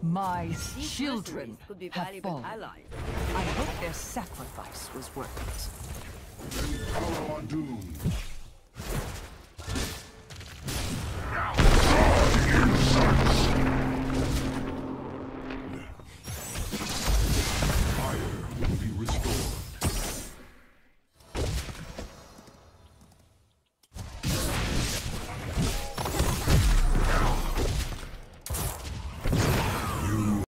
My These children mercenaries could be have valuable fallen. allies. I hope their sacrifice was worth it. Follow our doom.